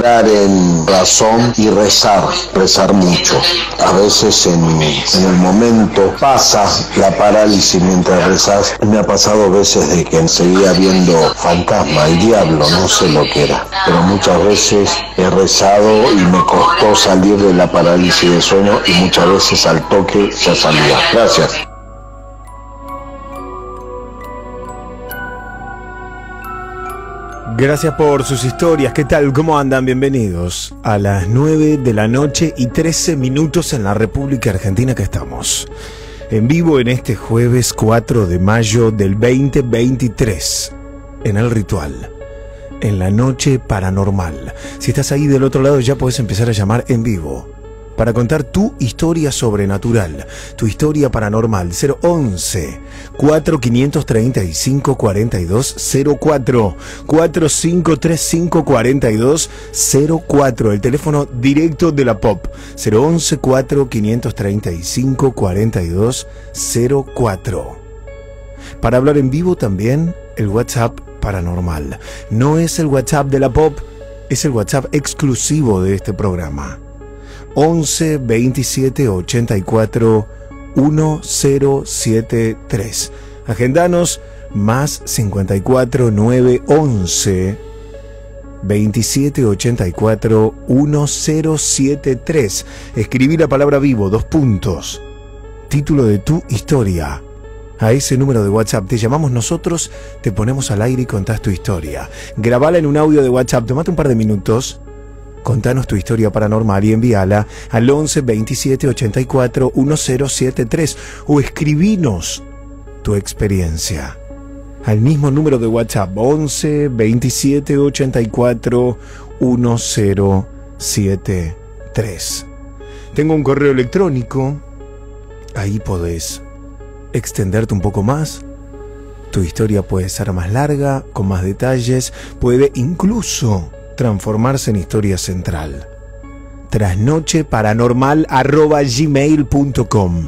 entrar en razón y rezar mucho. A veces en el momento pasa la parálisis mientras rezás. Me ha pasado veces de que seguía viendo fantasma, el diablo, no sé lo que era, pero muchas veces he rezado y me costó salir de la parálisis de sueño y muchas veces al toque ya salía. Gracias. Gracias por sus historias. ¿Qué tal? ¿Cómo andan? Bienvenidos a las 9 de la noche y 13 minutos en la República Argentina que estamos. En vivo en este jueves 4 de mayo del 2023. En El Ritual. En la noche paranormal. Si estás ahí del otro lado ya puedes empezar a llamar en vivo. Para contar tu historia sobrenatural, tu historia paranormal. 011 4535 4204 4535 4204, el teléfono directo de la Pop. 011 4535 4204. Para hablar en vivo también el WhatsApp paranormal. No es el WhatsApp de la Pop, es el WhatsApp exclusivo de este programa. 11 27 84 1073. Agendanos más 54 9 11 27 84 1073. Escribí la palabra vivo, 2 puntos. Título de tu historia. A ese número de WhatsApp te llamamos nosotros, te ponemos al aire y contás tu historia. Grabala en un audio de WhatsApp, tomate un par de minutos. Contanos tu historia paranormal y envíala al 11 27 84 1073 o escribinos tu experiencia al mismo número de WhatsApp 11 27 84 1073. Tengo un correo electrónico, ahí podés extenderte un poco más. Tu historia puede ser más larga, con más detalles, puede incluso transformarse en historia central. trasnocheparanormal@gmail.com.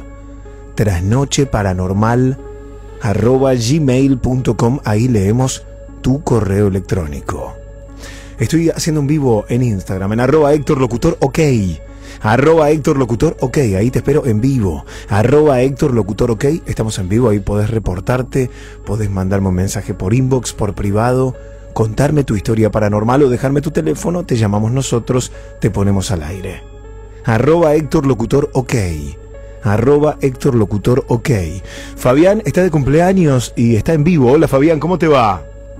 trasnocheparanormal@gmail.com. Ahí leemos tu correo electrónico. Estoy haciendo un vivo en Instagram, en @HéctorLocutorOK. @HéctorLocutorOK, ahí te espero en vivo. @HéctorLocutorOK, estamos en vivo, ahí podés reportarte, podés mandarme un mensaje por inbox, por privado, contarme tu historia paranormal o dejarme tu teléfono, te llamamos nosotros, te ponemos al aire. @HéctorLocutorOK. @HéctorLocutorOK. Fabián está de cumpleaños y está en vivo. Hola Fabián, ¿cómo te va?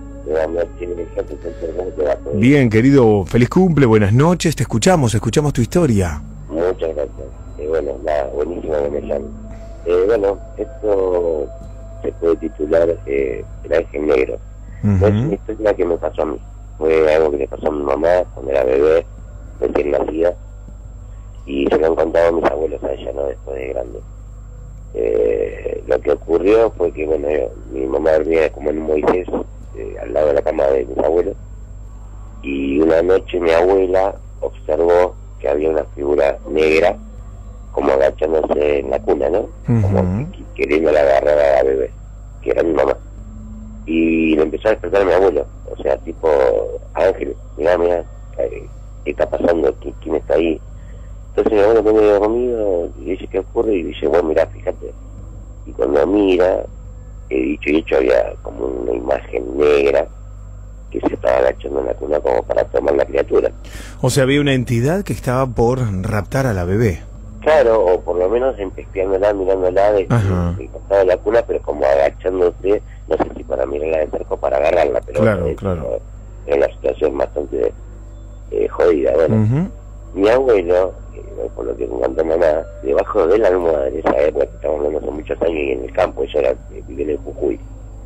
Bien, querido, feliz cumple, buenas noches, te escuchamos tu historia. Muchas gracias. Bueno, nada, buenísimo que me llamen. Bueno, esto se puede titular El Ángel Negro. No es una historia que me pasó a mí, fue algo que le pasó a mi mamá cuando era bebé, recién nacida, y se lo han contado a mis abuelos a ella, ¿no? Después de grande. Lo que ocurrió fue que, bueno, mi mamá dormía como en un Moisés, al lado de la cama de mis abuelos, y una noche mi abuela observó que había una figura negra como agachándose en la cuna, ¿no? Como queriendo agarrar a la bebé, que era mi mamá. Y le empezó a despertar a mi abuelo, o sea, tipo, Ángel, mirá, ¿qué está pasando? ¿Quién está ahí? Entonces mi abuelo tiene dormido y dice, ¿qué ocurre? Y dice, bueno, mirá, fíjate. Y cuando mira, dicho y hecho, había como una imagen negra que se estaba agachando en la cuna como para tomar la criatura. O sea, había una entidad que estaba por raptar a la bebé. Claro, o por lo menos espiándola, mirándola de costado de la cuna, pero como agachándose, no sé si para mirarla de cerca o para agarrarla, pero claro. Era una situación bastante jodida. Bueno, mi abuelo, por lo que me contó mamá, debajo de la almohada en esa época, estamos hablando hace muchos años y en el campo, ella vive en Jujuy,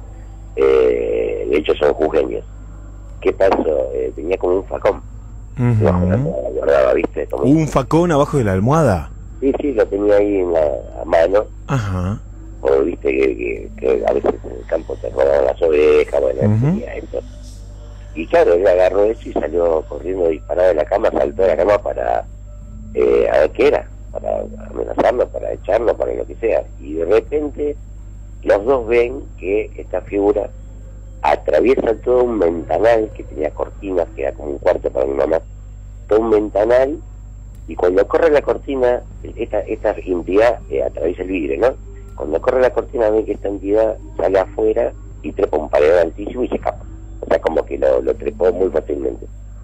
de hecho son jujeños. ¿Qué pasó? Tenía como un facón debajo de la almohada, guardaba, ¿viste? Como ¿un facón abajo de la almohada? Sí, lo tenía ahí en la mano. O viste que a veces en el campo te robaban las ovejas, bueno, tenía eso. Y claro, él agarró eso y salió corriendo disparado de la cama, saltó de la cama para a ver qué era, para amenazarlo, para echarlo, para lo que sea. Y de repente los dos ven que esta figura atraviesa todo un ventanal que tenía cortinas, que era como un cuarto para mi mamá, un ventanal y cuando corre la cortina, esta entidad atraviesa el vidrio, ¿no? Cuando corre la cortina ve que esta entidad sale afuera y trepa un paredón altísimo y se escapa. O sea, como que lo trepó muy fácilmente.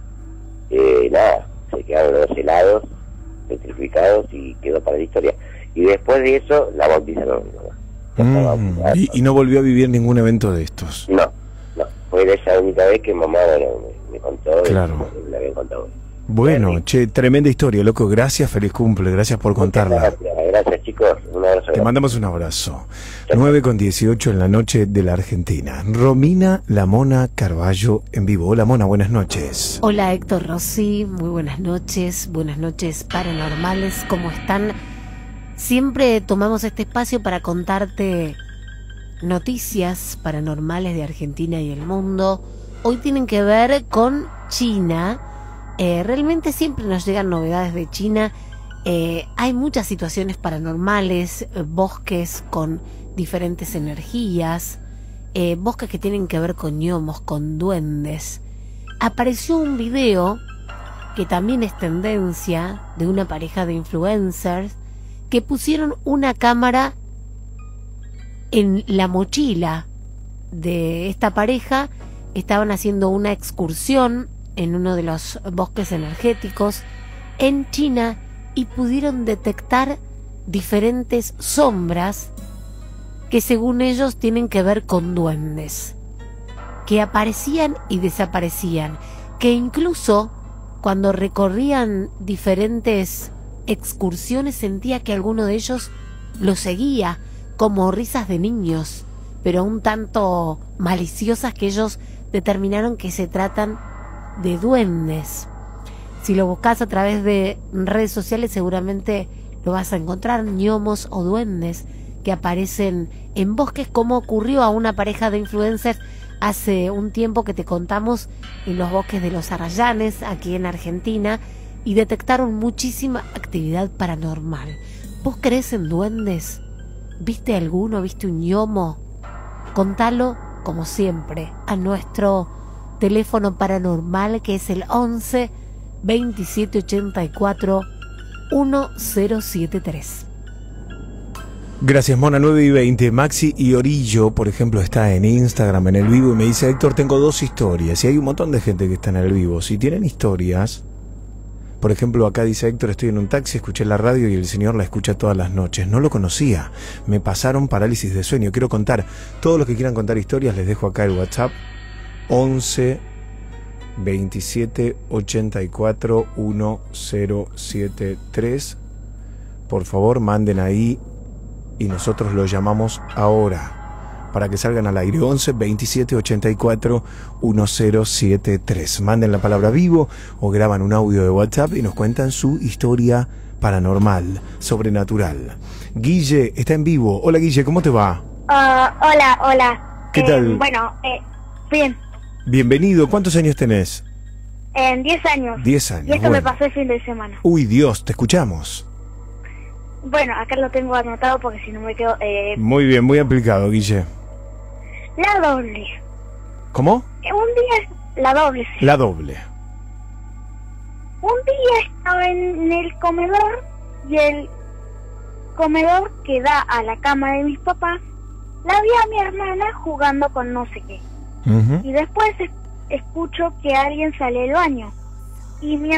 Nada, se quedaron los helados, petrificados y quedó para la historia. Y después de eso la bautizaron. ¿Y no volvió a vivir ningún evento de estos? No, fue esa única vez que mamá me contó. Claro. La había contado. Bueno, che, tremenda historia, loco. Gracias, feliz cumple, gracias por contarla. Gracias, chicos. Un abrazo. Te mandamos un abrazo. 9:18 en la noche de la Argentina. Romina La Mona Carballo en vivo. Hola, Mona, buenas noches. Hola, Héctor Rossi, muy buenas noches paranormales, ¿cómo están? Siempre tomamos este espacio para contarte noticias paranormales de Argentina y el mundo. Hoy tienen que ver con China. Realmente siempre nos llegan novedades de China. Hay muchas situaciones paranormales, bosques con diferentes energías, bosques que tienen que ver con gnomos, con duendes. Apareció un video que también es tendencia de una pareja de influencers que pusieron una cámara en la mochila de esta pareja. Estaban haciendo una excursión en uno de los bosques energéticos en China y pudieron detectar diferentes sombras que según ellos tienen que ver con duendes, que aparecían y desaparecían, que incluso cuando recorrían diferentes excursiones sentía que alguno de ellos lo seguía, como risas de niños, pero un tanto maliciosas que ellos determinaron que se tratan de duendes. Si lo buscas a través de redes sociales seguramente lo vas a encontrar, gnomos o duendes que aparecen en bosques, como ocurrió a una pareja de influencers hace un tiempo que te contamos en los bosques de los Arrayanes, aquí en Argentina, y detectaron muchísima actividad paranormal. ¿Vos crees en duendes? ¿Viste alguno? ¿Viste un gnomo? Contalo, como siempre, a nuestro teléfono paranormal, que es el 11 27 84 1073. Gracias, Mona. 9:20. Maxi y Orillo, por ejemplo, está en Instagram en el vivo y me dice: Héctor, tengo 2 historias. Y hay un montón de gente que está en el vivo. Si tienen historias, por ejemplo, acá dice Héctor: estoy en un taxi, escuché la radio y el señor la escucha todas las noches. No lo conocía, me pasaron parálisis de sueño. Quiero contar. Todos los que quieran contar historias, les dejo acá el WhatsApp: 11 27 84 1073. Por favor, manden ahí y nosotros lo llamamos ahora para que salgan al aire. 11 27 84 1073. Manden la palabra vivo o graban un audio de WhatsApp y nos cuentan su historia paranormal, sobrenatural. Guille está en vivo. Hola, Guille, ¿cómo te va? Hola. ¿Qué tal? Bien. Bienvenido. ¿Cuántos años tenés? 10 años. 10 años. Y esto me pasó el fin de semana. Uy, Dios, te escuchamos. Bueno, acá lo tengo anotado porque si no me quedo... Muy bien, muy aplicado, Guille. La doble. ¿Cómo? Un día... La doble, sí. La doble. Un día estaba en el comedor y el comedor que da a la cama de mis papás, la vi a mi hermana jugando con no sé qué. Y después escucho que alguien sale del baño y vi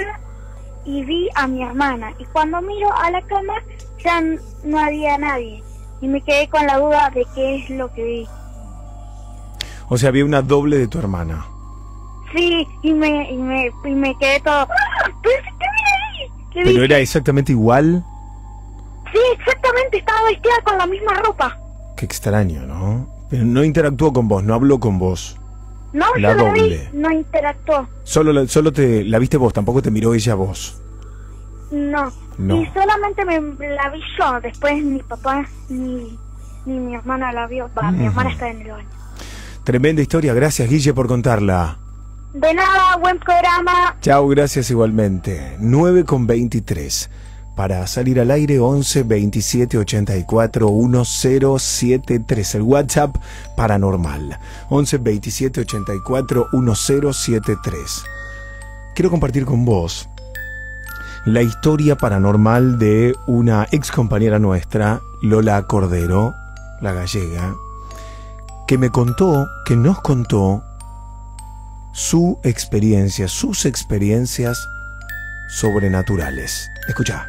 a mi hermana, y cuando miro a la cama ya no había nadie y me quedé con la duda de qué es lo que vi. O sea, había una doble de tu hermana. Sí, y me quedé todo... ¡Ah! ¿Pero qué viene ahí? ¿Pero era exactamente igual? Sí, exactamente, estaba vestida con la misma ropa. Qué extraño, ¿no? Pero no interactuó con vos, no habló con vos. No, la yo doble. La vi, no interactuó. Solo te la viste vos, tampoco te miró ella a vos. No. Y solamente la vi yo, después mi papá ni mi hermana la vio. Mi hermana está en el baño. Tremenda historia, gracias, Guille, por contarla. De nada, buen programa. Chao, gracias igualmente. 9:23. Para salir al aire, 11 27 84 1073. El WhatsApp paranormal. 11 27 84 1073. quiero compartir con vos la historia paranormal de una ex compañera nuestra, Lola Cordero, la gallega, que me contó, que nos contó sus experiencias sobrenaturales. Escuchá.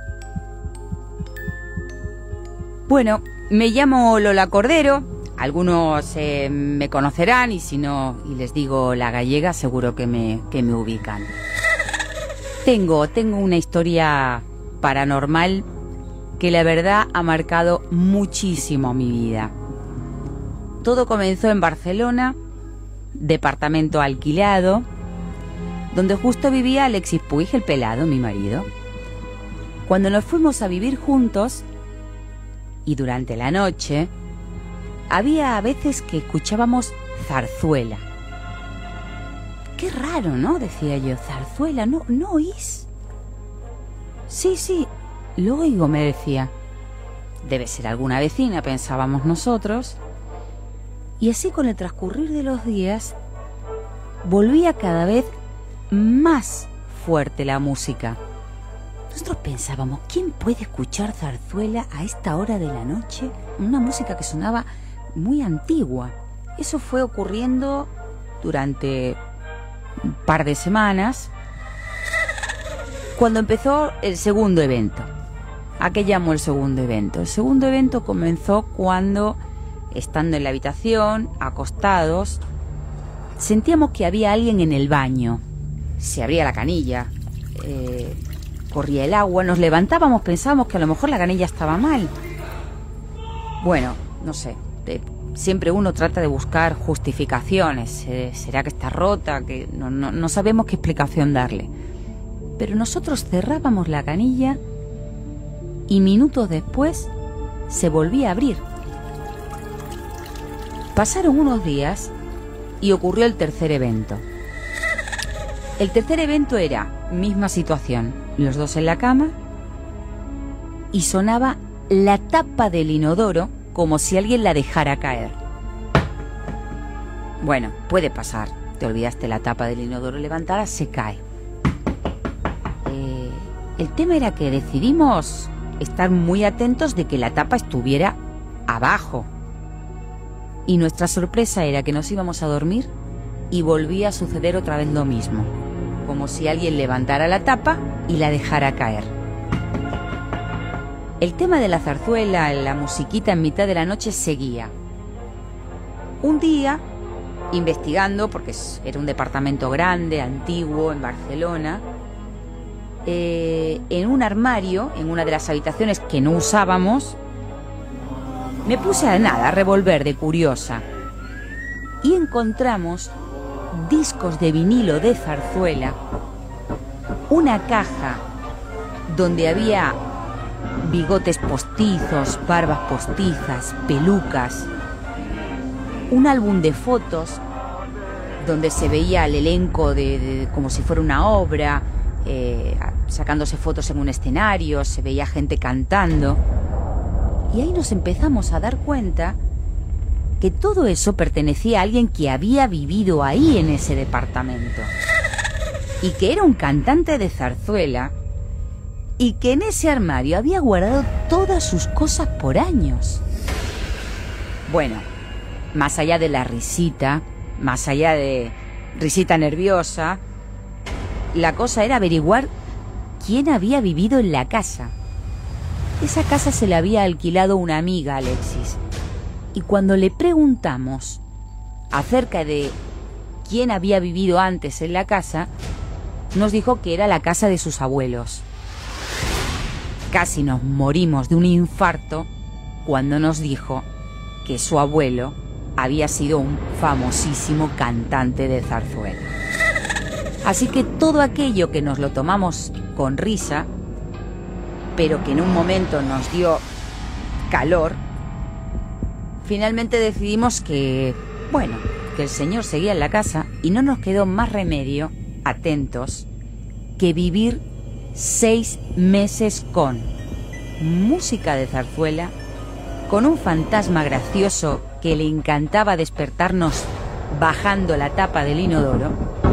Bueno, me llamo Lola Cordero. Algunos me conocerán y si no, y les digo la gallega, seguro que me ubican. Tengo una historia paranormal que la verdad ha marcado muchísimo mi vida. Todo comenzó en Barcelona, departamento alquilado, donde justo vivía Alexis Puig, el pelado, mi marido. Cuando nos fuimos a vivir juntos, y durante la noche, había veces que escuchábamos zarzuela. Qué raro, ¿no? Decía yo, zarzuela, ¿no oís? Sí, lo oigo, me decía. Debe ser alguna vecina, pensábamos nosotros. Y así con el transcurrir de los días, volvía cada vez más fuerte la música. Nosotros pensábamos, ¿quién puede escuchar zarzuela a esta hora de la noche? Una música que sonaba muy antigua. Eso fue ocurriendo durante un par de semanas, cuando empezó el segundo evento. ¿A qué llamo el segundo evento? El segundo evento comenzó cuando, estando en la habitación, acostados, sentíamos que había alguien en el baño. Se abría la canilla, corría el agua, nos levantábamos, pensábamos que a lo mejor la canilla estaba mal. Bueno, no sé, siempre uno trata de buscar justificaciones. ¿Será que está rota? Que no sabemos qué explicación darle. Pero nosotros cerrábamos la canilla y minutos después se volvía a abrir. Pasaron unos días y ocurrió el tercer evento. El tercer evento era misma situación, los dos en la cama, y sonaba la tapa del inodoro como si alguien la dejara caer. Bueno, puede pasar. Te olvidaste la tapa del inodoro levantada, se cae. El tema era que decidimos estar muy atentos de que la tapa estuviera abajo. Y nuestra sorpresa era que nos íbamos a dormir y volvía a suceder otra vez lo mismo, como si alguien levantara la tapa y la dejara caer. El tema de la zarzuela, la musiquita en mitad de la noche seguía. Un día, investigando, porque era un departamento grande, antiguo, en Barcelona, en un armario, en una de las habitaciones que no usábamos, me puse a revolver de curiosa y encontramos discos de vinilo de zarzuela, una caja donde había bigotes postizos, barbas postizas, pelucas, un álbum de fotos donde se veía el elenco de como si fuera una obra, sacándose fotos en un escenario, se veía gente cantando. Y ahí nos empezamos a dar cuenta que todo eso pertenecía a alguien que había vivido ahí en ese departamento y que era un cantante de zarzuela y que en ese armario había guardado todas sus cosas por años. Bueno, más allá de la risita, más allá de risita nerviosa, la cosa era averiguar quién había vivido en la casa. Esa casa se la había alquilado una amiga a Alexis. Y cuando le preguntamos acerca de quién había vivido antes en la casa, nos dijo que era la casa de sus abuelos. Casi nos morimos de un infarto cuando nos dijo que su abuelo había sido un famosísimo cantante de zarzuela. Así que todo aquello que nos lo tomamos con risa, pero que en un momento nos dio calor, finalmente decidimos que, bueno, que el señor seguía en la casa y no nos quedó más remedio, atentos, que vivir 6 meses con música de zarzuela, con un fantasma gracioso que le encantaba despertarnos bajando la tapa del inodoro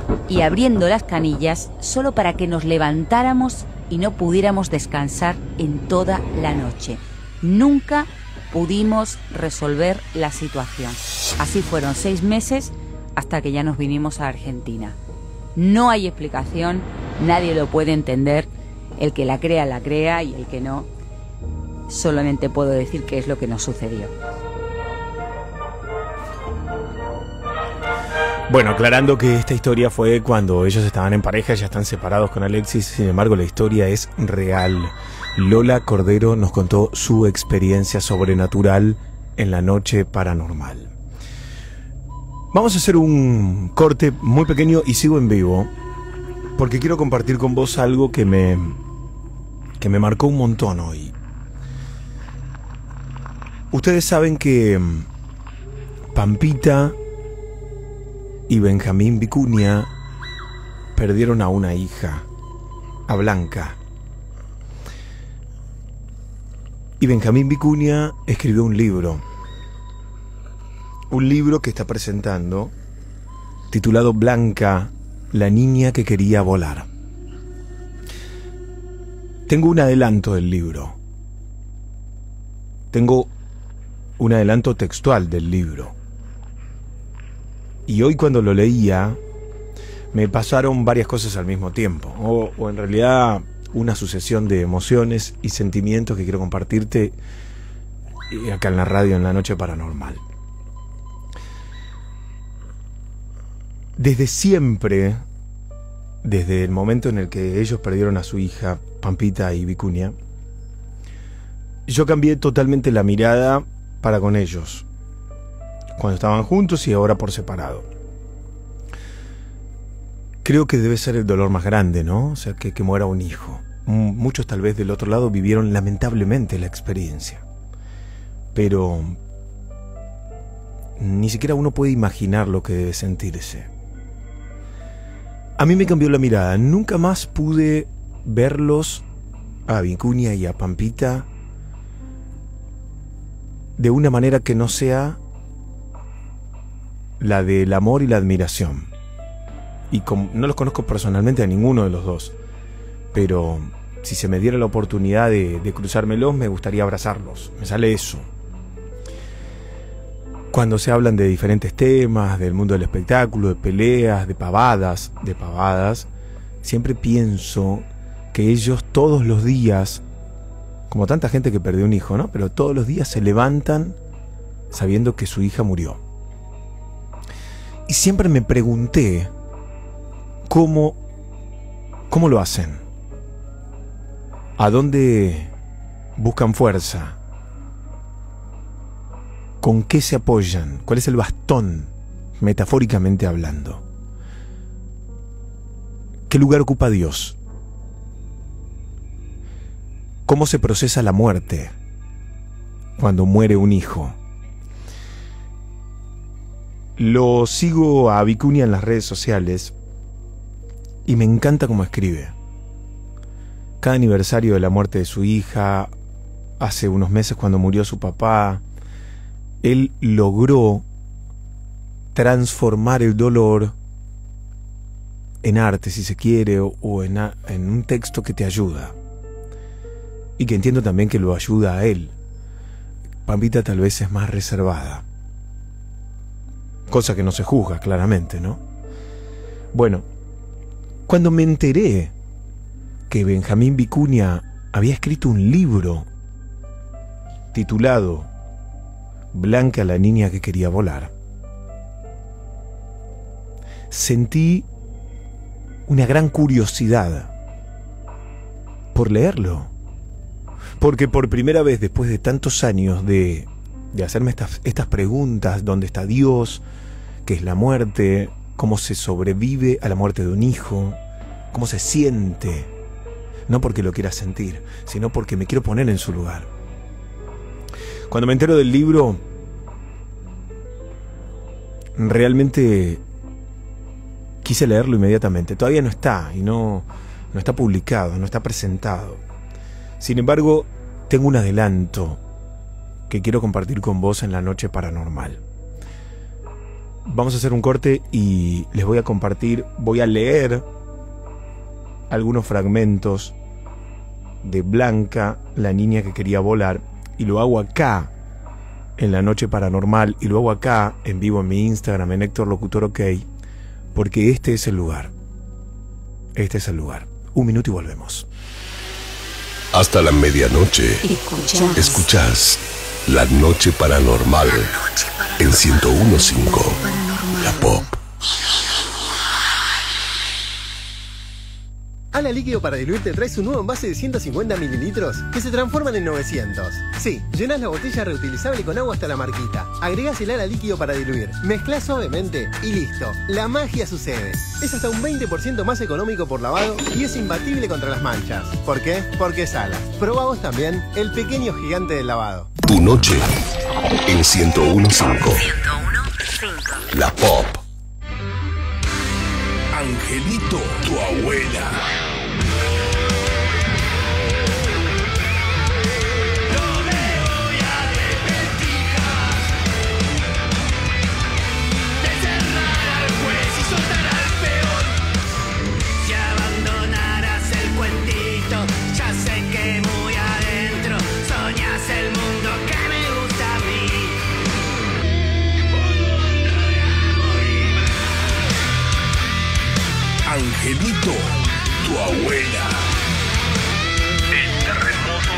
y abriendo las canillas solo para que nos levantáramos y no pudiéramos descansar en toda la noche. Nunca pudimos resolver la situación. Así fueron 6 meses hasta que ya nos vinimos a Argentina. No hay explicación, nadie lo puede entender. El que la crea y el que no, solamente puedo decir qué es lo que nos sucedió. Bueno, aclarando que esta historia fue cuando ellos estaban en pareja, ya están separados con Alexis, sin embargo la historia es real. Lola Cordero nos contó su experiencia sobrenatural en la noche paranormal. Vamos a hacer un corte muy pequeño y sigo en vivo, porque quiero compartir con vos algo que me marcó un montón hoy. Ustedes saben que Pampita y Benjamín Vicuña perdieron a una hija, a Blanca. Y Benjamín Vicuña escribió un libro que está presentando, titulado Blanca, la niña que quería volar. Tengo un adelanto del libro. Tengo un adelanto textual del libro. Y hoy cuando lo leía, me pasaron varias cosas al mismo tiempo. O en realidad una sucesión de emociones y sentimientos que quiero compartirte acá en la radio en la noche paranormal. Desde siempre, desde el momento en el que ellos perdieron a su hija, Pampita y Vicuña, yo cambié totalmente la mirada para con ellos, cuando estaban juntos y ahora por separado. Creo que debe ser el dolor más grande, ¿no? O sea, que muera un hijo. Muchos tal vez del otro lado vivieron lamentablemente la experiencia, pero ni siquiera uno puede imaginar lo que debe sentirse. A mí me cambió la mirada. Nunca más pude verlos, a Vicuña y a Pampita, de una manera que no sea la del amor y la admiración. Y no los conozco personalmente a ninguno de los dos, pero si se me diera la oportunidad de cruzármelos, me gustaría abrazarlos. Me sale eso. Cuando se hablan de diferentes temas, del mundo del espectáculo, de peleas, de pavadas, siempre pienso que ellos todos los días, como tanta gente que perdió un hijo, ¿no? Pero todos los días se levantan sabiendo que su hija murió. Y siempre me pregunté cómo lo hacen, a dónde buscan fuerza, con qué se apoyan, cuál es el bastón, metafóricamente hablando. ¿Qué lugar ocupa Dios? ¿Cómo se procesa la muerte cuando muere un hijo? Lo sigo a Vicuña en las redes sociales y me encanta cómo escribe. Cada aniversario de la muerte de su hija, hace unos meses cuando murió su papá, él logró transformar el dolor en arte, si se quiere, o en un texto que te ayuda. Y que entiendo también que lo ayuda a él. Pampita tal vez es más reservada. Cosa que no se juzga, claramente, ¿no? Bueno, cuando me enteré que Benjamín Vicuña había escrito un libro titulado Blanca, la niña que quería volar, sentí una gran curiosidad por leerlo. Porque por primera vez, después de tantos años de hacerme estas preguntas, ¿dónde está Dios? ¿Qué es la muerte? ¿Cómo se sobrevive a la muerte de un hijo? ¿Cómo se siente? No porque lo quiera sentir, sino porque me quiero poner en su lugar. Cuando me entero del libro, realmente quise leerlo inmediatamente. Todavía no está, y no está publicado, no está presentado. Sin embargo, tengo un adelanto que quiero compartir con vos en la noche paranormal. Vamos a hacer un corte y les voy a compartir, voy a leer algunos fragmentos de Blanca, la niña que quería volar, y lo hago acá en La Noche Paranormal, y lo hago acá en vivo en mi Instagram, en Héctor Locutor OK, porque este es el lugar. Este es el lugar. Un minuto y volvemos. Hasta la medianoche. Escuchás La Noche Paranormal en 101.5 La Pop. Ala Líquido para Diluir te trae su nuevo envase de 150 mililitros que se transforman en 900. Sí, llenas la botella reutilizable con agua hasta la marquita. Agregás el Ala Líquido para Diluir, mezclás suavemente y listo. La magia sucede. Es hasta un 20% más económico por lavado y es imbatible contra las manchas. ¿Por qué? Porque es Ala. Probá vos también el pequeño gigante del lavado. Tu noche en 101.5 La Pop. Angelito, tu abuela. Angelito, tu abuela. El terremoto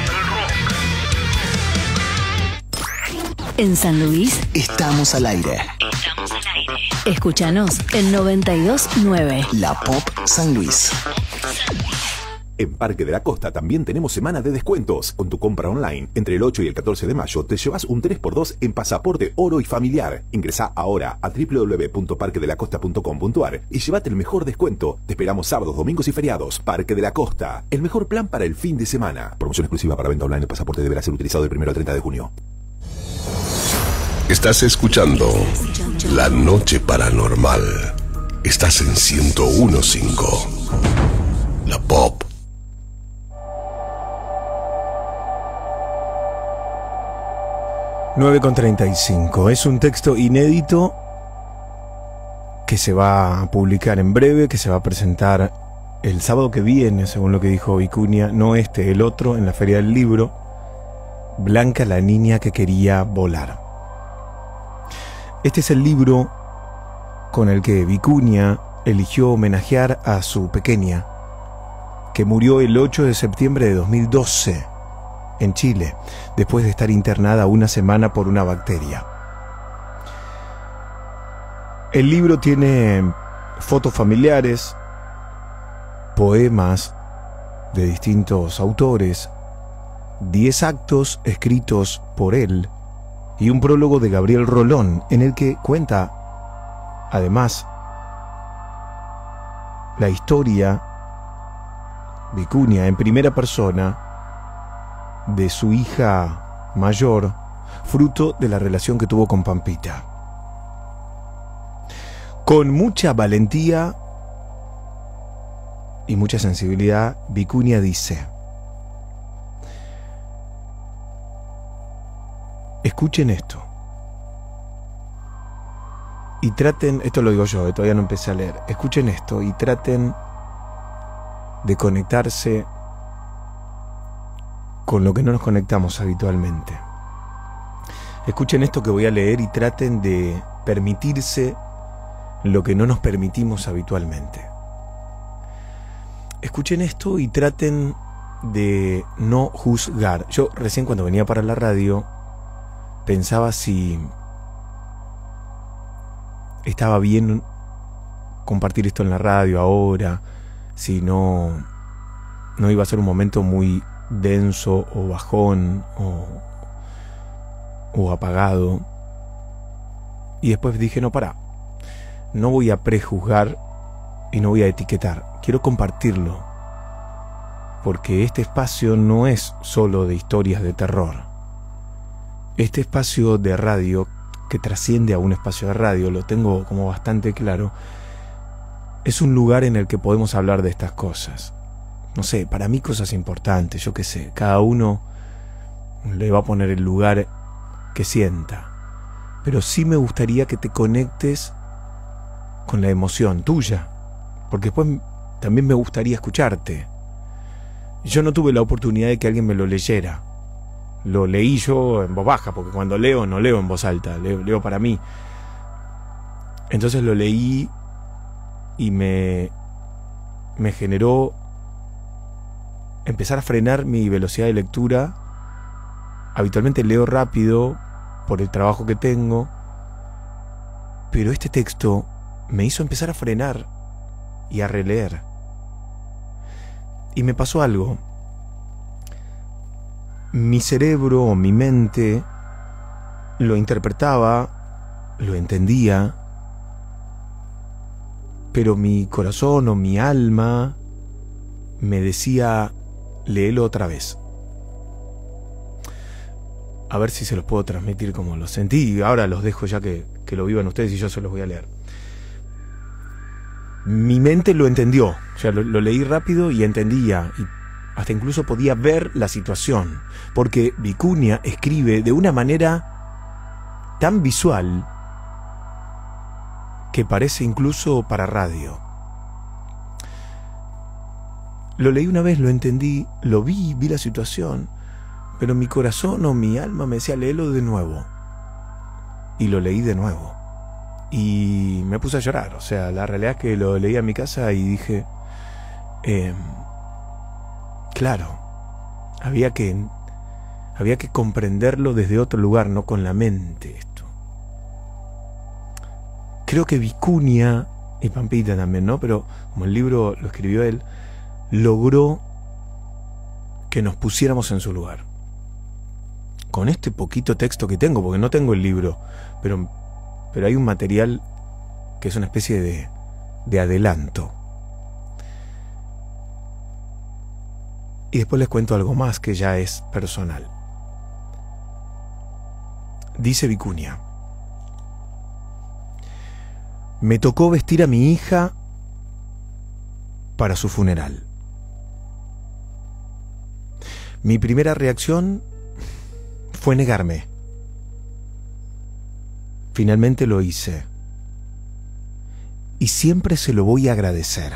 del rock. En San Luis estamos al aire. Escúchanos en 92.9 La Pop San Luis. En Parque de la Costa también tenemos semana de descuentos. Con tu compra online, entre el 8 y el 14 de mayo, te llevas un 3x2 en pasaporte oro y familiar. Ingresá ahora a www.parquedelacosta.com.ar y llévate el mejor descuento. Te esperamos sábados, domingos y feriados. Parque de la Costa, el mejor plan para el fin de semana. Promoción exclusiva para venta online. El pasaporte deberá ser utilizado del 1 al 30 de junio. Estás escuchando La Noche Paranormal. Estás en 101.5 La Pop. Con 35. Es un texto inédito que se va a publicar en breve, que se va a presentar el sábado que viene, según lo que dijo Vicuña, no este, el otro, en la Feria del Libro. Blanca, la niña que quería volar. Este es el libro con el que Vicuña eligió homenajear a su pequeña, que murió el 8 de septiembre de 2012 en Chile, después de estar internada una semana por una bacteria. El libro tiene fotos familiares, poemas de distintos autores, 10 actos escritos por él y un prólogo de Gabriel Rolón, en el que cuenta, además, la historia, Vicuña, en primera persona, de su hija mayor, fruto de la relación que tuvo con Pampita. Con mucha valentía y mucha sensibilidad, Vicuña dice: escuchen esto y traten, esto lo digo yo, todavía no empecé a leer, escuchen esto y traten de conectarse con lo que no nos conectamos habitualmente. Escuchen esto que voy a leer y traten de permitirse lo que no nos permitimos habitualmente. Escuchen esto y traten de no juzgar. Yo recién cuando venía para la radio pensaba si estaba bien compartir esto en la radio ahora, si no iba a ser un momento muy denso o bajón o apagado. Y después dije, no, pará, no voy a prejuzgar y no voy a etiquetar, quiero compartirlo, porque este espacio no es solo de historias de terror. Este espacio de radio, que trasciende a un espacio de radio, lo tengo como bastante claro, es un lugar en el que podemos hablar de estas cosas. No sé, para mí cosas importantes, yo qué sé, cada uno le va a poner el lugar que sienta. Pero sí me gustaría que te conectes con la emoción tuya, porque después también me gustaría escucharte. Yo no tuve la oportunidad de que alguien me lo leyera. Lo leí yo en voz baja, porque cuando leo no leo en voz alta, leo para mí. Entonces lo leí y me generó empezar a frenar mi velocidad de lectura. Habitualmente leo rápido por el trabajo que tengo, pero este texto me hizo empezar a frenar y a releer. Y me pasó algo. Mi cerebro o mi mente lo interpretaba, lo entendía, pero mi corazón o mi alma me decía, léelo otra vez. A ver si se los puedo transmitir como lo sentí. Ahora los dejo ya que lo vivan ustedes y yo se los voy a leer. Mi mente lo entendió. O sea, lo leí rápido y entendía. Y hasta incluso podía ver la situación. Porque Vicuña escribe de una manera tan visual que parece incluso para radio. Lo leí una vez, lo entendí, lo vi la situación, pero mi corazón o mi alma me decía, léelo de nuevo. Y lo leí de nuevo. Y me puse a llorar. O sea, la realidad es que lo leí en mi casa y dije, claro, había que comprenderlo desde otro lugar, no con la mente esto. Creo que Vicuña, y Pampita también, ¿no? Pero como el libro lo escribió él, logró que nos pusiéramos en su lugar. Con este poquito texto que tengo, porque no tengo el libro, pero hay un material que es una especie de adelanto. Y después les cuento algo más que ya es personal. Dice Vicuña: me tocó vestir a mi hija para su funeral. Mi primera reacción fue negarme. Finalmente lo hice. Y siempre se lo voy a agradecer.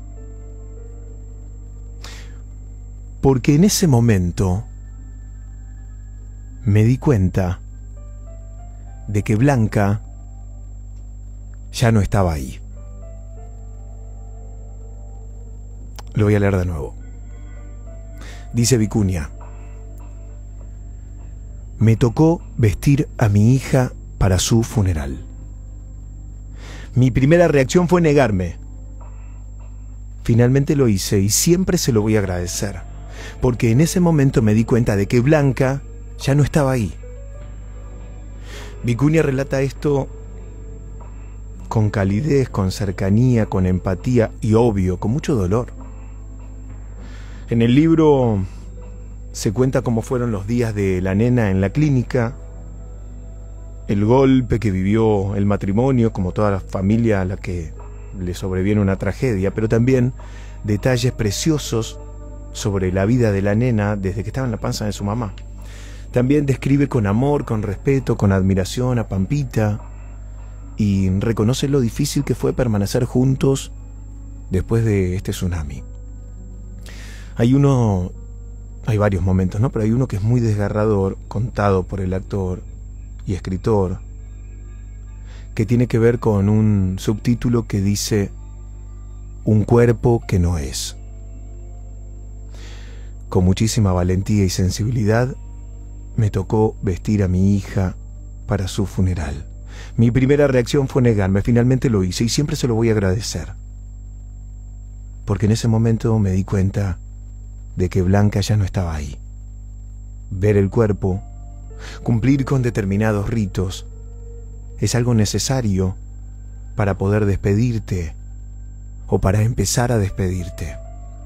Porque en ese momento me di cuenta de que Blanca ya no estaba ahí. Lo voy a leer de nuevo. Dice Vicuña: me tocó vestir a mi hija para su funeral. Mi primera reacción fue negarme. Finalmente lo hice y siempre se lo voy a agradecer, porque en ese momento me di cuenta de que Blanca ya no estaba ahí. Vicuña relata esto con calidez, con cercanía, con empatía y, obvio, con mucho dolor. En el libro se cuenta cómo fueron los días de la nena en la clínica, el golpe que vivió el matrimonio, como toda la familia a la que le sobreviene una tragedia, pero también detalles preciosos sobre la vida de la nena desde que estaba en la panza de su mamá. También describe con amor, con respeto, con admiración a Pampita y reconoce lo difícil que fue permanecer juntos después de este tsunami. Hay varios momentos, ¿no? Pero hay uno que es muy desgarrador, contado por el actor y escritor, que tiene que ver con un subtítulo que dice: un cuerpo que no es. Con muchísima valentía y sensibilidad me tocó vestir a mi hija para su funeral. Mi primera reacción fue negarme, finalmente lo hice y siempre se lo voy a agradecer. Porque en ese momento me di cuenta de que Blanca ya no estaba ahí. Ver el cuerpo, cumplir con determinados ritos, es algo necesario para poder despedirte o para empezar a despedirte.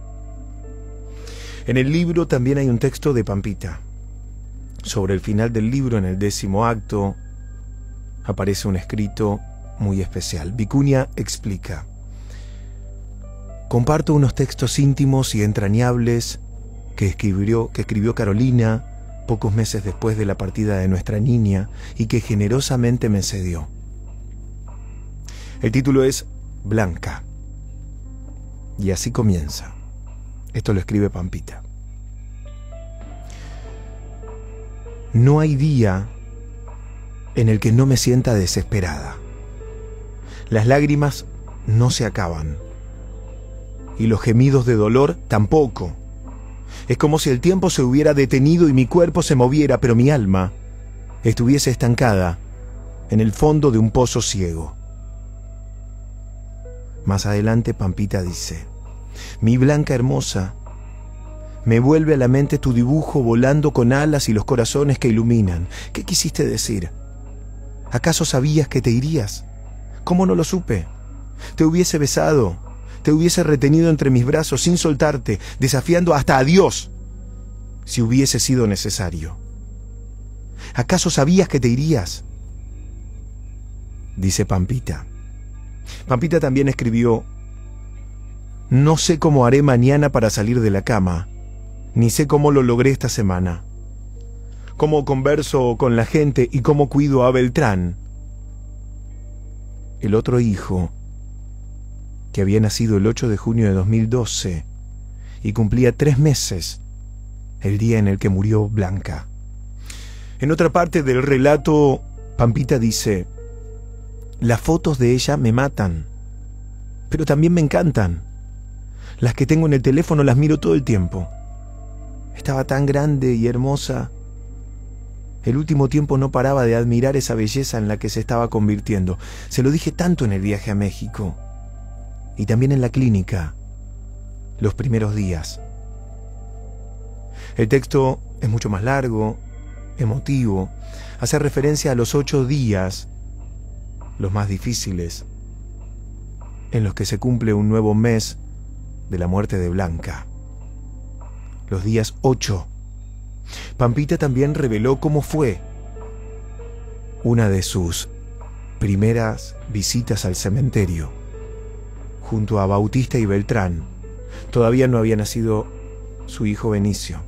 En el libro también hay un texto de Pampita. Sobre el final del libro, en el 10º acto, aparece un escrito muy especial. Vicuña explica: comparto unos textos íntimos y entrañables que escribió Carolina pocos meses después de la partida de nuestra niña y que generosamente me cedió. El título es Blanca. Y así comienza. Esto lo escribe Pampita. No hay día en el que no me sienta desesperada. Las lágrimas no se acaban. Y los gemidos de dolor tampoco. Es como si el tiempo se hubiera detenido y mi cuerpo se moviera, pero mi alma estuviese estancada en el fondo de un pozo ciego. Más adelante Pampita dice: mi Blanca hermosa, me vuelve a la mente tu dibujo volando con alas y los corazones que iluminan. ¿Qué quisiste decir? ¿Acaso sabías que te irías? ¿Cómo no lo supe? Te hubiese besado, te hubiese retenido entre mis brazos sin soltarte, desafiando hasta a Dios, si hubiese sido necesario. ¿Acaso sabías que te irías? Dice Pampita. Pampita también escribió: no sé cómo haré mañana para salir de la cama, ni sé cómo lo logré esta semana. Cómo converso con la gente y cómo cuido a Beltrán, el otro hijo, que había nacido el 8 de junio de 2012 y cumplía 3 meses el día en el que murió Blanca. En otra parte del relato, Pampita dice: las fotos de ella me matan, pero también me encantan. Las que tengo en el teléfono las miro todo el tiempo. Estaba tan grande y hermosa. El último tiempo no paraba de admirar esa belleza en la que se estaba convirtiendo. Se lo dije tanto en el viaje a México y también en la clínica, los primeros días. El texto es mucho más largo, emotivo, hace referencia a los 8 días, los más difíciles, en los que se cumple un nuevo mes de la muerte de Blanca. Los días 8. Pampita también reveló cómo fue una de sus primeras visitas al cementerio, junto a Bautista y Beltrán. Todavía no había nacido su hijo Benicio.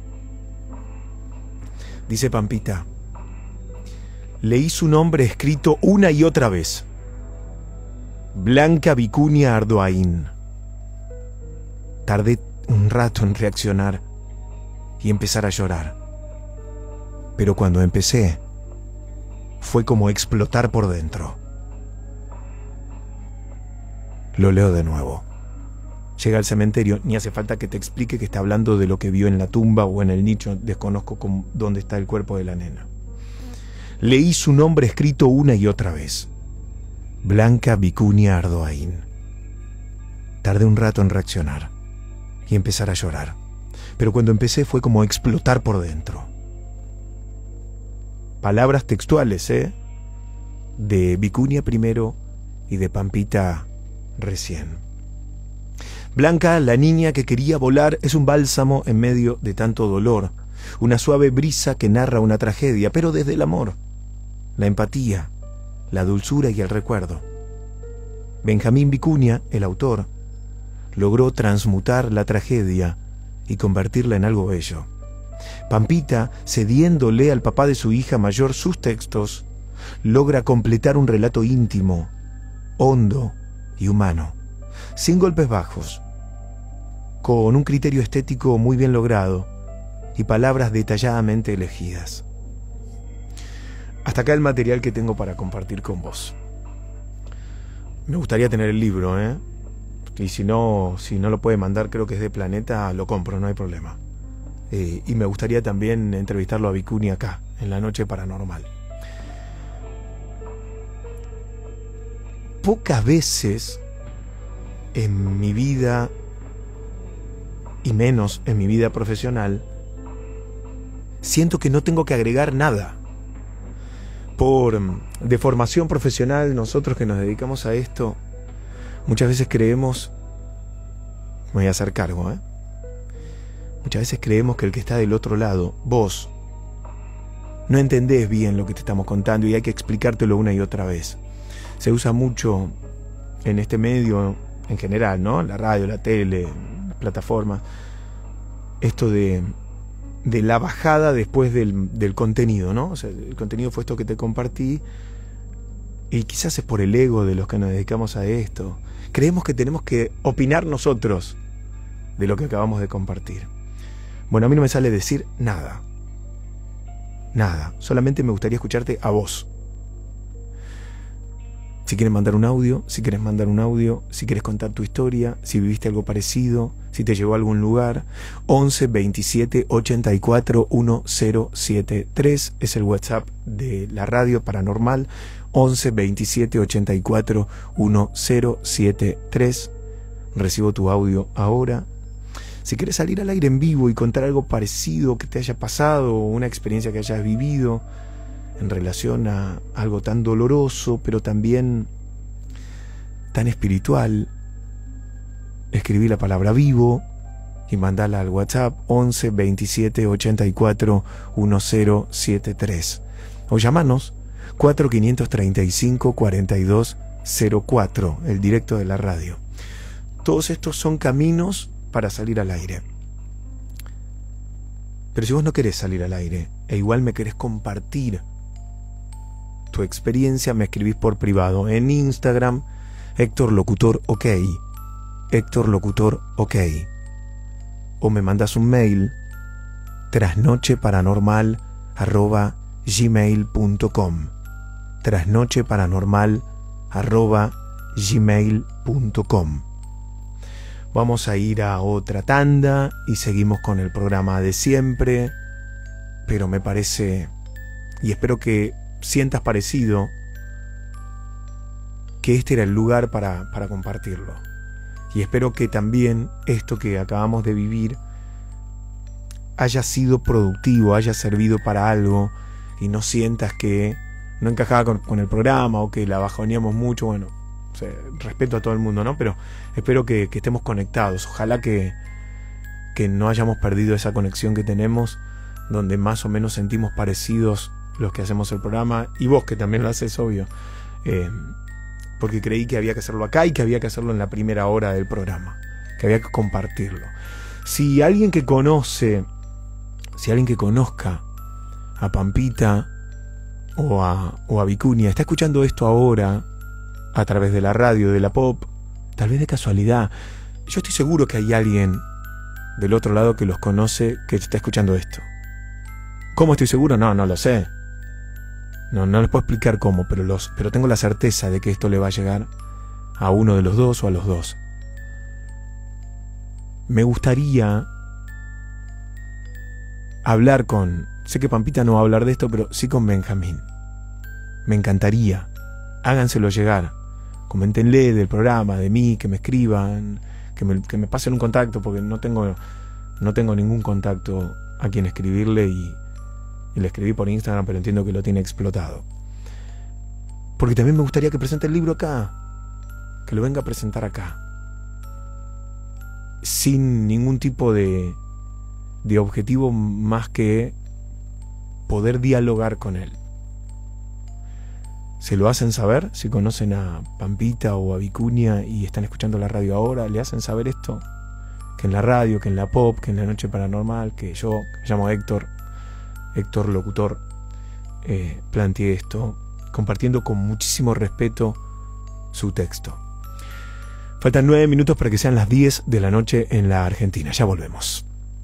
Dice Pampita: leí su nombre escrito una y otra vez: Blanca Vicuña Ardoain. Tardé un rato en reaccionar y empezar a llorar. Pero cuando empecé, fue como explotar por dentro. Lo leo de nuevo. Llega al cementerio, ni hace falta que te explique que está hablando de lo que vio en la tumba o en el nicho, desconozco dónde está el cuerpo de la nena. Leí su nombre escrito una y otra vez: Blanca Vicuña Ardoain. Tardé un rato en reaccionar y empezar a llorar, pero cuando empecé fue como explotar por dentro. Palabras textuales, de Vicuña primero y de Pampita recién. Blanca, la niña que quería volar, es un bálsamo en medio de tanto dolor, una suave brisa que narra una tragedia, pero desde el amor, la empatía, la dulzura y el recuerdo. Benjamín Vicuña, el autor, logró transmutar la tragedia y convertirla en algo bello. Pampita, cediéndole al papá de su hija mayor sus textos, logra completar un relato íntimo, hondo y humano, sin golpes bajos, con un criterio estético muy bien logrado y palabras detalladamente elegidas. Hasta acá el material que tengo para compartir con vos. Me gustaría tener el libro, y si no lo puede mandar, creo que es de Planeta, lo compro, no hay problema. Y me gustaría también entrevistarlo a Vicuña acá, en La Noche Paranormal. Pocas veces en mi vida, y menos en mi vida profesional, siento que no tengo que agregar nada. Por deformación profesional, nosotros que nos dedicamos a esto, muchas veces creemos, me voy a hacer cargo, muchas veces creemos que el que está del otro lado, vos, no entendés bien lo que te estamos contando y hay que explicártelo una y otra vez. Se usa mucho en este medio en general, ¿no? La radio, la tele, las plataformas, esto de la bajada después del contenido, ¿no? O sea, el contenido fue esto que te compartí Y quizás es por el ego de los que nos dedicamos a esto. Creemos que tenemos que opinar nosotros de lo que acabamos de compartir. Bueno, a mí no me sale decir nada. Nada. Solamente me gustaría escucharte a vos. Si quieres mandar un audio, si quieres contar tu historia, si viviste algo parecido, si te llevó a algún lugar. 11 27 84 1073 es el WhatsApp de la radio Paranormal. 11 27 84 1073. Recibo tu audio ahora. Si quieres salir al aire en vivo y contar algo parecido que te haya pasado, o una experiencia que hayas vivido en relación a algo tan doloroso, pero también tan espiritual, escribí la palabra vivo y mandala al WhatsApp 11 27 84 1073. O llamanos 4535 4204, el directo de la radio. Todos estos son caminos para salir al aire. Pero si vos no querés salir al aire e igual me querés compartir tu experiencia, me escribís por privado en Instagram, Héctor Locutor OK, Héctor Locutor OK, o me mandas un mail, trasnocheparanormal@gmail.com, trasnocheparanormal@gmail.com. Vamos a ir a otra tanda y seguimos con el programa de siempre, pero me parece, y espero que sientas parecido, que este era el lugar para compartirlo. Y espero que también esto que acabamos de vivir haya sido productivo, haya servido para algo, y no sientas que no encajaba con el programa o que la bajoneamos mucho. Bueno, o sea, respeto a todo el mundo, ¿no? Pero espero que estemos conectados. Ojalá que no hayamos perdido esa conexión que tenemos, donde más o menos sentimos parecidos los que hacemos el programa, y vos que también lo haces, obvio, porque creí que había que hacerlo acá y que había que hacerlo en la primera hora del programa, que había que compartirlo. Si alguien que conozca a Pampita o a Vicuña está escuchando esto ahora a través de la radio, de la pop, tal vez de casualidad, yo estoy seguro que hay alguien del otro lado que los conoce, que está escuchando esto. ¿Cómo estoy seguro? No lo sé. No les puedo explicar cómo, pero tengo la certeza de que esto le va a llegar a uno de los dos o a los dos. Me gustaría hablar sé que Pampita no va a hablar de esto, pero sí con Benjamín. Me encantaría. Háganselo llegar. Coméntenle del programa, de mí, que me escriban, que me pasen un contacto, porque no tengo ningún contacto a quien escribirle, y le escribí por Instagram, pero entiendo que lo tiene explotado. Porque también me gustaría que presente el libro acá, que lo venga a presentar acá, sin ningún tipo de objetivo más que poder dialogar con él. Se lo hacen saber, si conocen a Pampita o a Vicuña y están escuchando la radio ahora, le hacen saber esto, que en la radio, que en la pop, que en la noche paranormal, que yo, que me llamo Héctor Locutor, planteé esto, compartiendo con muchísimo respeto su texto. Faltan 9 minutos para que sean las 10 de la noche en la Argentina. Ya volvemos.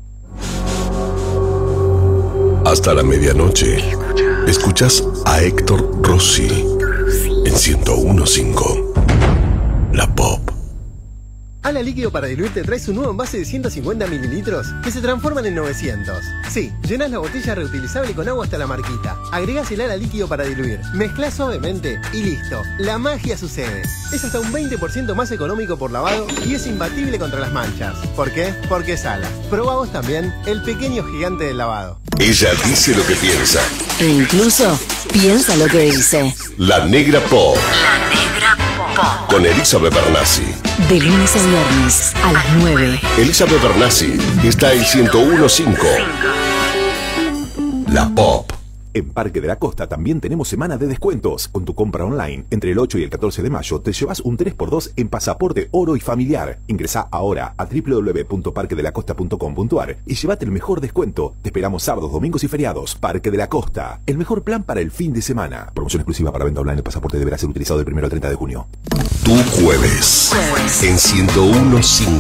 Hasta la medianoche escuchás a Héctor Rossi en 101.5 La Pop. Ala Líquido para Diluir te trae su nuevo envase de 150 mililitros que se transforman en 900. Sí, llenás la botella reutilizable con agua hasta la marquita. Agregás el Ala Líquido para diluir, mezclás suavemente y listo. La magia sucede. Es hasta un 20% más económico por lavado y es imbatible contra las manchas. ¿Por qué? Porque es Ala. Probá vos también el pequeño gigante del lavado. Ella dice lo que piensa. E incluso piensa lo que dice. La Negra Pop. Con Elizabeth Bernassi. De lunes a viernes a las 9. Elizabeth Bernassi está en 101.5 La Pop. En Parque de la Costa también tenemos semana de descuentos. Con tu compra online entre el 8 y el 14 de mayo te llevas un 3x2 en pasaporte oro y familiar. Ingresá ahora a www.parquedelacosta.com.ar y llévate el mejor descuento. Te esperamos sábados, domingos y feriados. Parque de la Costa, el mejor plan para el fin de semana. Promoción exclusiva para venta online. El pasaporte deberá ser utilizado del 1 al 30 de junio. Tu jueves en 101.5.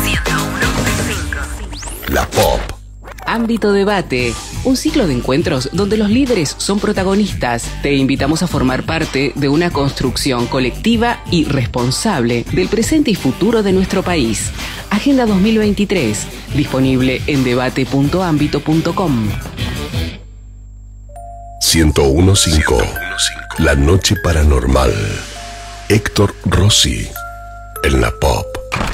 La Pop. Ámbito Debate, un ciclo de encuentros donde los líderes son protagonistas. Te invitamos a formar parte de una construcción colectiva y responsable del presente y futuro de nuestro país. Agenda 2023, disponible en debate.ambito.com. 101.5. La noche paranormal. Héctor Rossi en la Pop.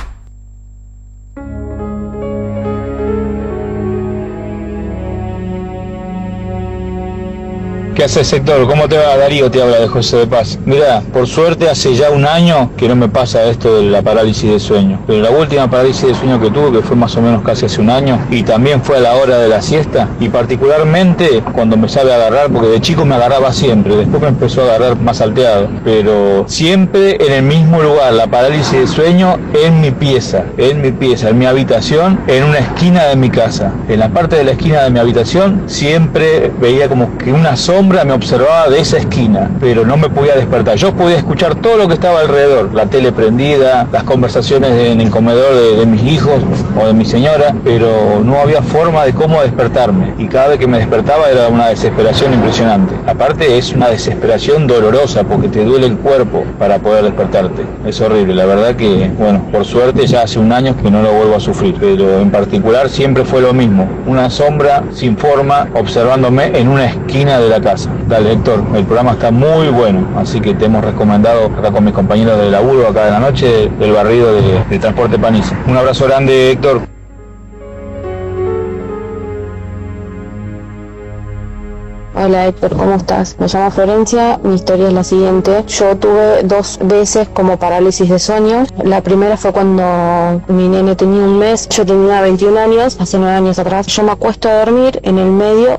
¿Qué haces, Héctor? ¿Cómo te va? Darío te habla, de José de Paz. Mirá, por suerte hace ya un año que no me pasa esto de la parálisis de sueño. Pero la última parálisis de sueño que tuve, que fue más o menos casi hace un año, y también fue a la hora de la siesta, y particularmente cuando me sabe agarrar, porque de chico me agarraba siempre, después me empezó a agarrar más salteado, pero siempre en el mismo lugar, la parálisis de sueño en mi pieza, en mi habitación, en una esquina de mi casa. En la parte de la esquina de mi habitación siempre veía como que una sombra me observaba de esa esquina, pero no me podía despertar. Yo podía escuchar todo lo que estaba alrededor, la tele prendida, las conversaciones en el comedor de mis hijos o de mi señora, pero no había forma de cómo despertarme, y cada vez que me despertaba era una desesperación impresionante. Aparte es una desesperación dolorosa porque te duele el cuerpo para poder despertarte. Es horrible, la verdad que, bueno, por suerte ya hace un año que no lo vuelvo a sufrir, pero en particular siempre fue lo mismo, una sombra sin forma observándome en una esquina de la casa. Dale, Héctor, el programa está muy bueno, así que te hemos recomendado acá con mis compañeros de laburo acá de la noche, del barrido de Transporte Paniza. Un abrazo grande, Héctor. Hola Héctor, ¿cómo estás? Me llamo Florencia, mi historia es la siguiente. Yo tuve 2 veces como parálisis de sueño. La primera fue cuando mi nene tenía 1 mes, yo tenía 21 años, hace 9 años atrás. Yo me acuesto a dormir, en el medio